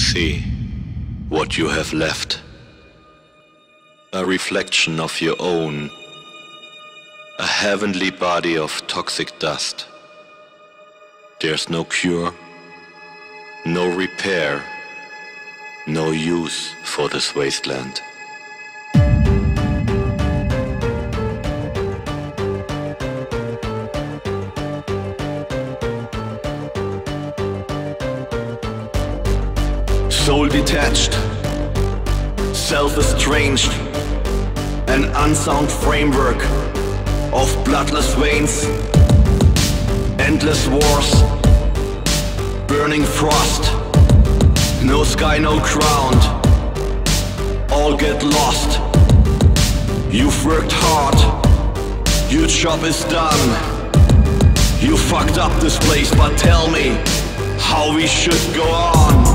See what you have left. A reflection of your own. A heavenly body of toxic dust. There's no cure, no repair, no use for this wasteland. Soul detached, self-estranged, an unsound framework of bloodless veins, endless wars, burning frost, no sky, no ground, all get lost. You've worked hard, your job is done. You fucked up this place, but tell me how we should go on.